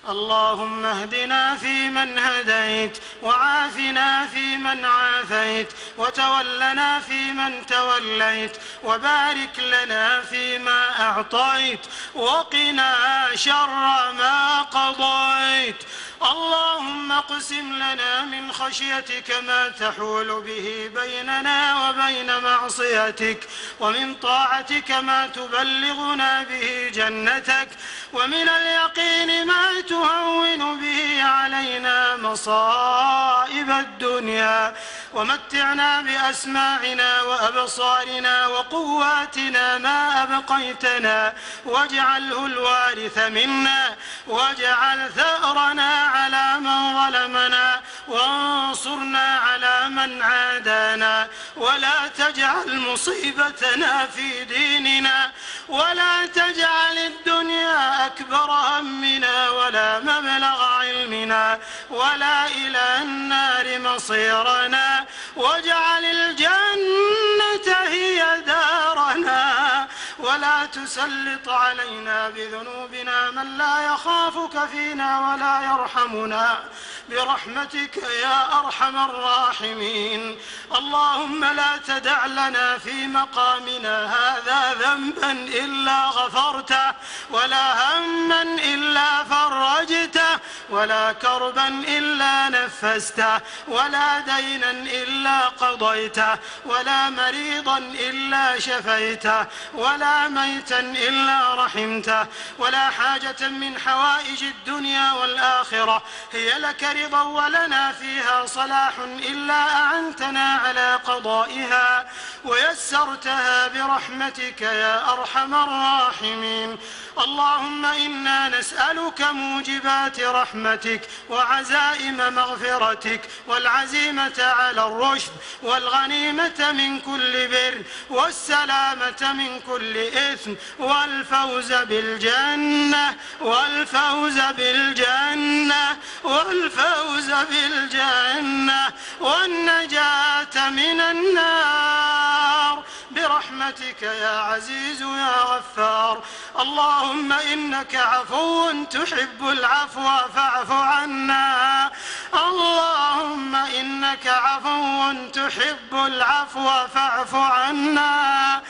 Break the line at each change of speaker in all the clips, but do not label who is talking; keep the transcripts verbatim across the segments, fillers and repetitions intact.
اللهم اهدنا فيمن هديت، وعافنا فيمن عافيت، وتولنا فيمن توليت، وبارك لنا فيما أعطيت، وقنا شر ما قضيت. اللهم اقسم لنا من خشيتك ما تحول به بيننا وبين معصيتك، ومن طاعتك ما تبلغنا به جنتك، ومن اليقين ما تهون به علينا مصائب الدنيا، ومتعنا بأسماعنا وأبصارنا وقواتنا ما أبقيتنا، واجعله الوارث منا، واجعل ثأرنا على من ظلمنا، وانصرنا على من عادانا، ولا تجعل مصيبتنا في ديننا، ولا تجعل الدنيا أكبر همنا ولا مبلغ علمنا ولا إلى النار مصيرنا، واجعل الجنة هي دارنا، ولا تسلط علينا بذنوبنا من لا يخافك فينا ولا يرحمنا، برحمتك يا أرحم الراحمين. اللهم لا تدع لنا في مقامنا هذا ذنبا إلا غفرته، ولا هما إلا فرجته، ولا كربا إلا نفسته، ولا دينا إلا قضيته، ولا مريضا إلا شفيته، ولا ميتا إلا رحمته، ولا حاجة من حوائج الدنيا والآخرة هي لك رضا ولنا فيها صلاح إلا أعنتنا على قضائها ويسرتها برحمتك يا أرحم الراحمين. اللهم إنا نسألك موجبات رحمتك وعزائم مغفرتك والعزيمة على الرشد والغنيمة من كل بر والسلامة من كل إثم والفوز بالجنة والفوز بالجنة والفوز بالجنة والنجاة من النار برحمتك يا عزيز يا غفار. اللهم إنك عفو تحب العفو فاعف عنا. اللهم إنك عفو تحب العفو فاعف عنا.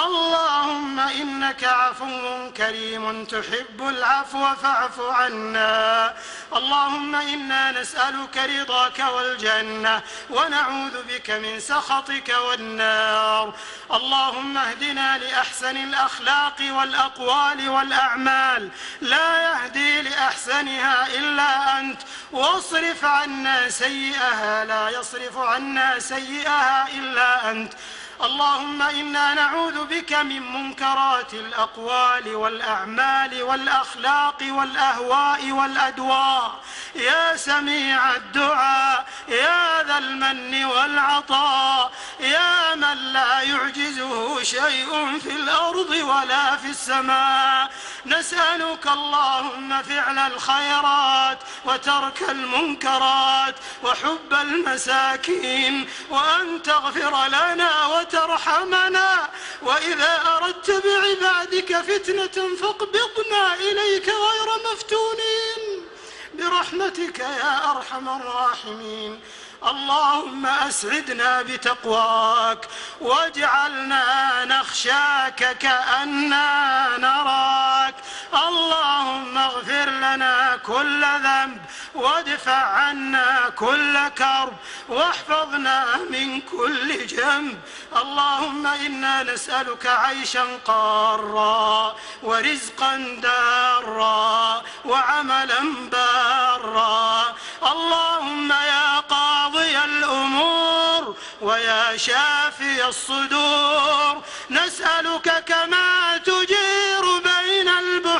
اللهم إنك عفو كريم تحب العفو فاعف عنا. اللهم إنا نسألك رضاك والجنة ونعوذ بك من سخطك والنار. اللهم اهدنا لأحسن الأخلاق والأقوال والأعمال لا يهدي لأحسنها إلا أنت، واصرف عنا سيئها لا يصرف عنا سيئها إلا أنت. اللهم إنا نعوذ بك من منكرات الأقوال والأعمال والأخلاق والأهواء والأدواء يا سميع الدعاء يا ذا المن والعطاء يا من لا يعجزه شيء في الأرض ولا في السماء. نسألك اللهم فعل الخيرات وترك المنكرات وحب المساكين، وأن تغفر لنا وترحمنا، وإذا أردت بعبادك فتنة فاقبضنا إليك غير مفتونين برحمتك يا أرحم الراحمين. اللهم أسعدنا بتقواك واجعلنا نخشاك كأننا نراك. اللهم اغفر لنا كل ذنب وادفع عنا كل كرب واحفظنا من كل جنب. اللهم إنا نسألك عيشا قارا ورزقا دارا وعملا بارا. اللهم يا قاضي الأمور ويا شافي الصدور نسألك كما تجير بين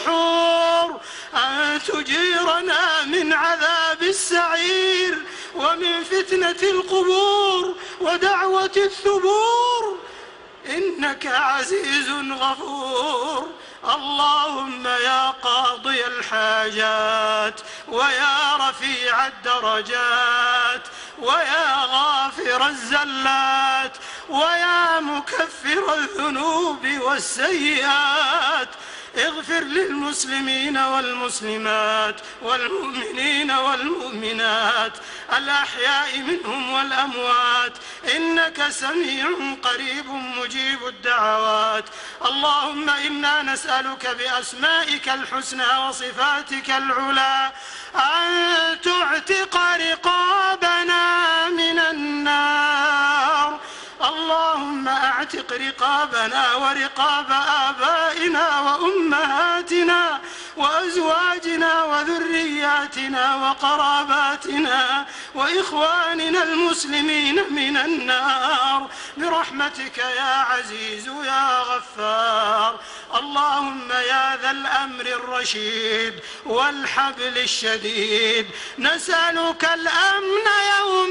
البحور أن تجيرنا من عذاب السعير ومن فتنة القبور ودعوة الثبور، إنك عزيز غفور. اللهم يا قاضي الحاجات ويا رفيع الدرجات ويا غافر الزلات ويا مكفر الذنوب والسيئات، اغفر للمسلمين والمسلمات والمؤمنين والمؤمنات الأحياء منهم والأموات إنك سميع قريب مجيب الدعوات. اللهم إنا نسألك بأسمائك الحسنى وصفاتك العلى أن تعتق رقابنا من النار. اللهم اعتق رقابنا ورقاب آبائنا وأمهاتنا وأزواجنا وذرياتنا وقراباتنا وإخواننا المسلمين من النار برحمتك يا عزيز يا غفار. اللهم يا ذا الأمر الرشيد والحبل الشديد نسألك الأمن يوم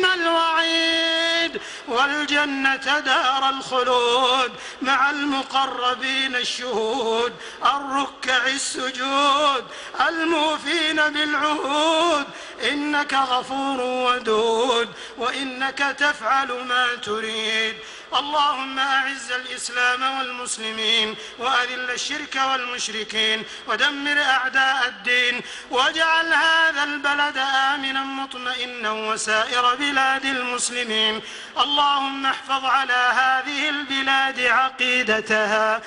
الوعيد والجنة دار الخلود مع المقربين الشهود الركع السجود الموفين بالعهود إنك غفور ودود وإنك تفعل ما تريد. اللهم أعز الإسلام والمسلمين وأذل الشرك والمشركين ودمر أعداء الدين واجعل هذا البلد آمنا مطمئنا وسائر بلاد المسلمين. اللهم احفظ على هذه البلاد عقيدتها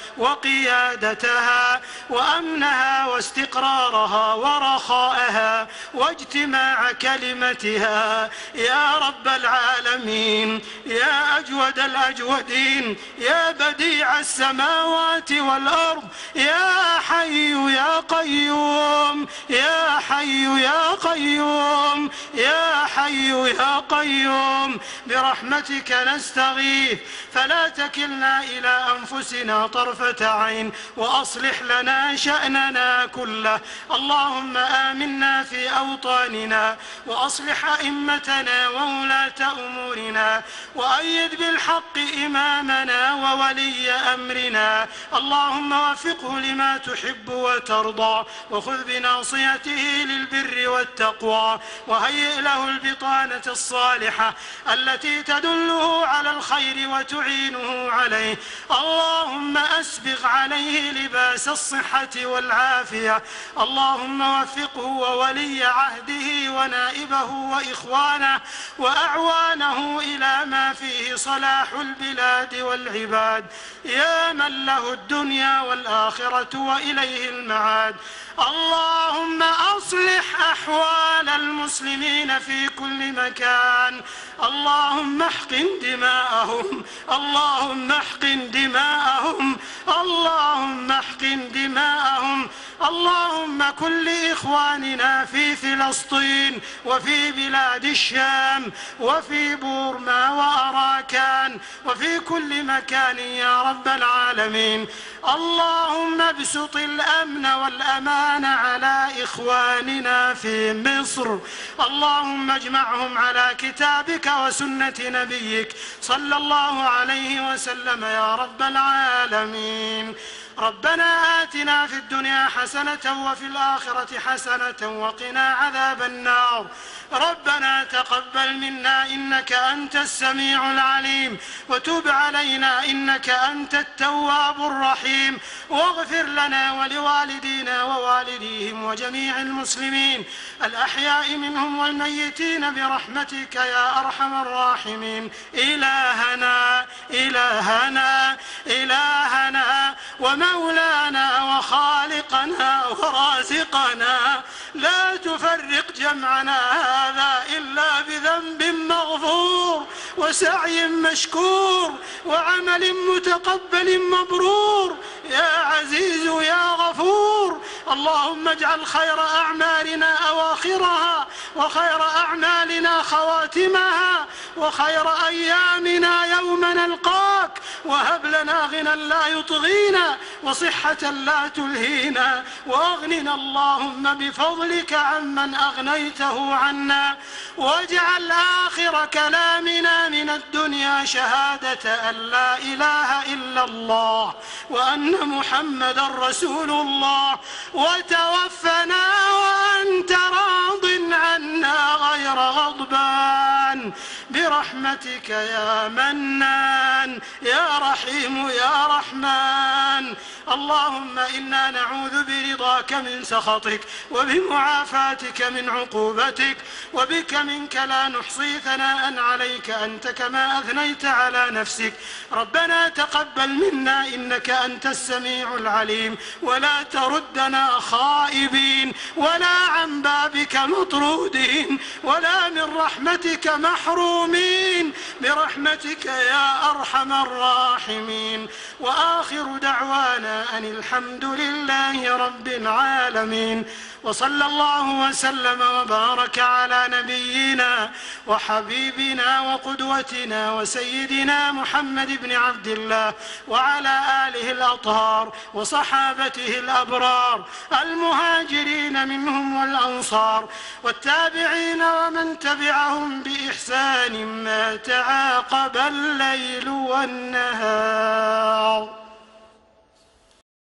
وقيادتها وأمنها واستقرارها ورخاءها واجتماع كلمتها يا رب العالمين يا أجود الأجودين يا بديع السماوات والأرض يا حي يا قيوم يا حي يا قيوم يا حي يا قيوم برحمتك نستغيث فلا تكلنا إلى أنفسنا طرفة عين وأصلح لنا شأننا كله. اللهم آمنا في أوطاننا وأصلح أئمتنا وولاة أمورنا وأيد بالحق إمامنا وولي أمرنا. اللهم وفقه لما تحب وترضى وخذ بناصيته للبر والتقوى وهيئ له البطانة الصالحة التي تدله على الخير وتعينه عليه. اللهم أسبغ عليه لباس الصحة والعافية. اللهم وفقه وولي عهده ونائبه وإخوانه وأعوانه إلى ما فيه صلاح البلاد والعباد يا من له الدنيا والآخرة وإليه المعاد. اللهم أصلح أحوال المسلمين في كل مكان. اللهم احقن دماءهم اللهم احقن دماءهم اللهم احقن دماءهم. اللهم كن لإخواننا في فلسطين وفي بلاد الشام وفي بورما وأراكان وفي كل مكان يا رب العالمين. اللهم ابسط الأمن والأمان على إخواننا في مصر. اللهم اجمعهم على كتابك وسنة نبيك صلى الله عليه وسلم يا رب العالمين. ربنا آتنا في الدنيا حسنة وفي الآخرة حسنة وقنا عذاب النار. ربنا تقبل منا إنك أنت السميع العليم وتب علينا إنك أنت التواب الرحيم واغفر لنا ولوالدينا ووالديهم وجميع المسلمين الأحياء منهم والميتين برحمتك يا أرحم الراحمين. إلهنا إلهنا إلهنا ومولانا وخالقنا ورازقنا لا تفرق جمعنا هذا إلا بذنب مغفور وسعي مشكور وعمل متقبل مبرور يا عزيز يا غفور. اللهم اجعل خير أعمالنا أواخرها وخير أعمالنا خواتمها وخير أيامنا يوم نلقاك وهب لنا غنى لا يطغينا وصحة لا تلهينا وأغننا اللهم بفضلك عمن أغنيته عنا واجعل آخر كلامنا من الدنيا شهادة أن لا إله إلا الله وأن محمدا رسول الله وتوفنا وأنت راض عنا غير غضبان برحمتك يا منان يا رحيم يا رحمن. اللهم إنا نعوذ برضاك من سخطك وبمعافاتك من عقوبتك وبك منك لا نحصي ثناء عليك أنت كما أثنيت على نفسك. ربنا تقبل منا إنك أنت السميع العليم ولا تردنا خائبين ولا عن بابك مطرودين ولا من رحمتك محرومين برحمتك يا أرحم الراحمين. وآخر دعوانا أن الحمد لله رب العالمين. وصلى الله وسلم وبارك على نبينا وحبيبنا وقدوتنا وسيدنا محمد بن عبد الله وعلى آله الأطهار وصحابته الأبرار المهاجرين منهم والأنصار والتابعين ومن تبعهم بإحسان ما تعاقب الليل والنهار.